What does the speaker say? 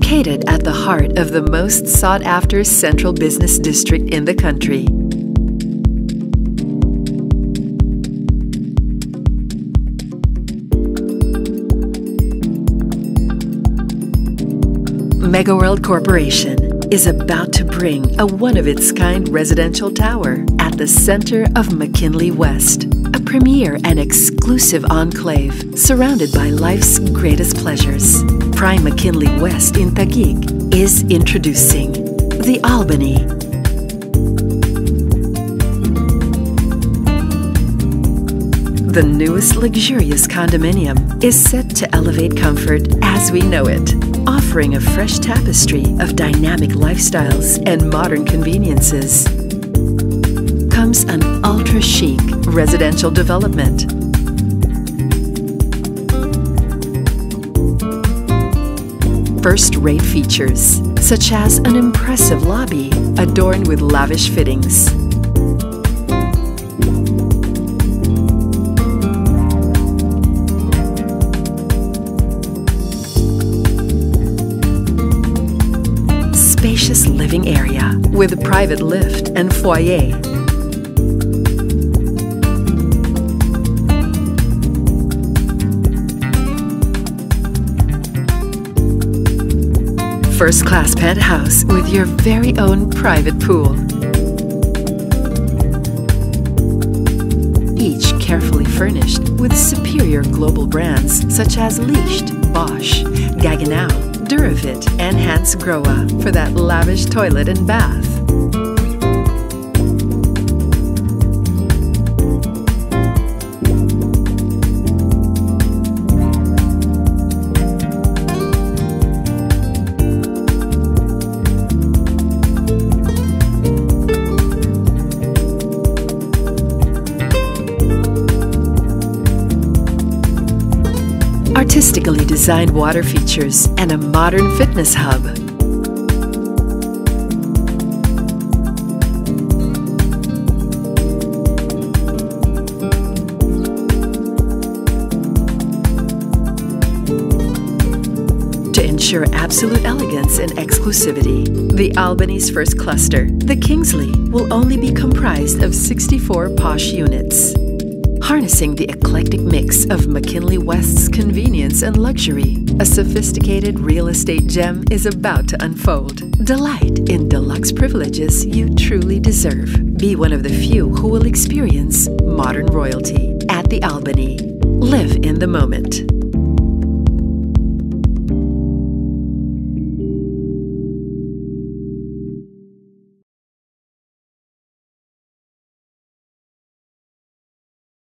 Located at the heart of the most sought-after central business district in the country, Megaworld Corporation is about to bring a one-of-its-kind residential tower at the center of McKinley West, a premier and exclusive enclave surrounded by life's greatest pleasures. Prime McKinley West in Taguig is introducing the Albany. The newest luxurious condominium is set to elevate comfort as we know it, offering a fresh tapestry of dynamic lifestyles and modern conveniences. Comes an ultra-chic residential development. First-rate features, such as an impressive lobby adorned with lavish fittings. Spacious living area with a private lift and foyer. First-class penthouse with your very own private pool. Each carefully furnished with superior global brands such as Licht, Bosch, Gaggenau, Duravit, and Hans Grohe for that lavish toilet and bath. Artistically designed water features and a modern fitness hub. To ensure absolute elegance and exclusivity, the Albany's first cluster, the Kingsley, will only be comprised of 64 posh units. Harnessing the eclectic mix of McKinley West's convenience and luxury, a sophisticated real estate gem is about to unfold. Delight in deluxe privileges you truly deserve. Be one of the few who will experience modern royalty at the Albany. Live in the moment.